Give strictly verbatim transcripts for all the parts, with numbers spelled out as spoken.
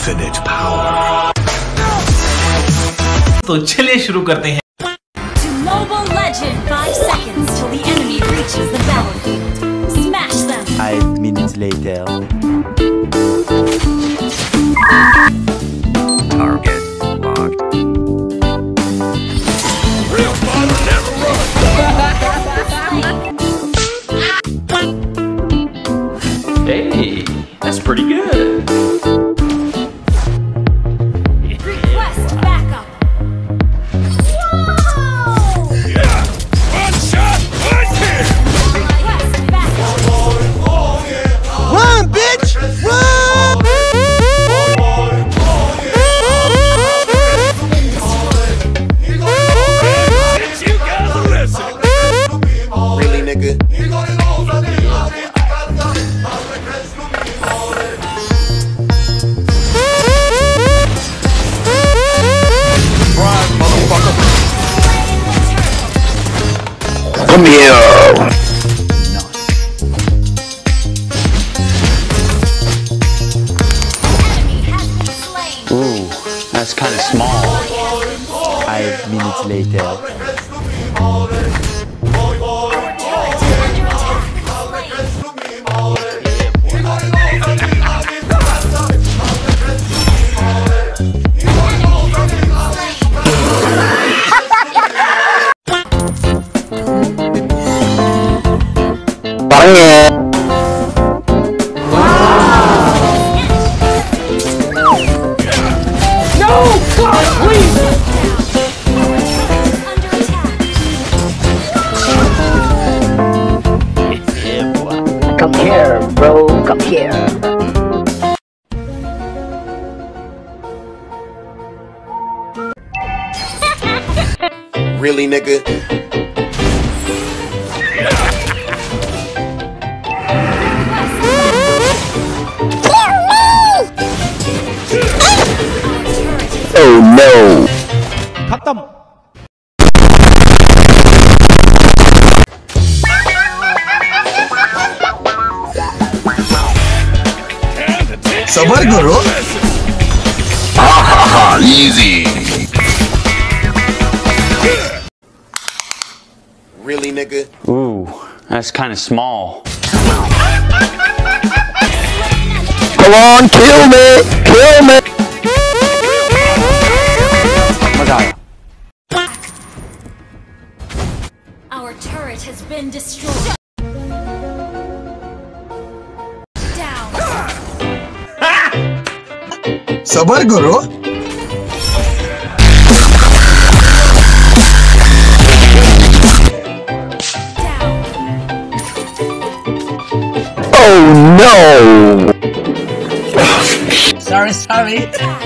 infinite power. तो चलिए शुरू करते हैं। To Mobile Legend, five seconds till the enemy reaches the battlefield. Smash them. Five minutes later. Target locked. Real fighter never runs. Hey, that's pretty good. Request backup. Whoa! Yeah! One shot, one kill! Request backup. Run, bitch! Run! You gotta listen! Really, nigga? Come here. Enemy has been slain. Ooh, that's kind of small. Five minutes later. Our turret is under attack. Slain. Come here, bro, come here. Really, nigga? Oh no. खत्म। सबर करो। Ha ha ha, easy. Really, nigga? Ooh, that's kind of small. Come on, kill me, kill me. मजा आया। Our turret has been destroyed. Down. सबर करो। Down. Oh no. Sorry, sorry.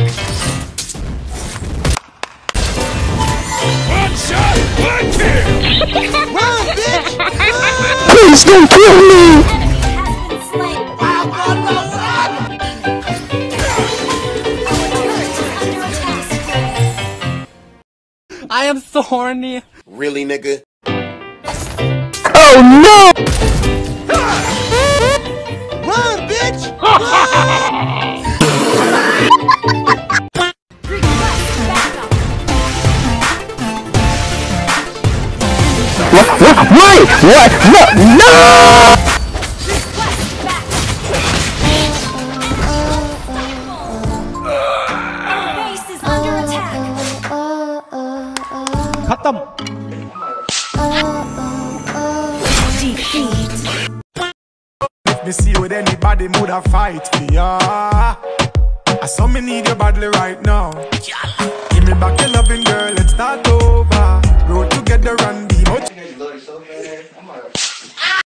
One shot, one kill! Run, bitch! Please don't kill me. Enemy has been slain. Our turret is under attack. I am so horny. Really, nigga? Oh no. Run, bitch! Request backup. What? What? Why? What? No! No! Request backup. Our base is under attack. खत्म। Defeat. Me see with anybody would have fight, yeah. I saw me need you badly right now.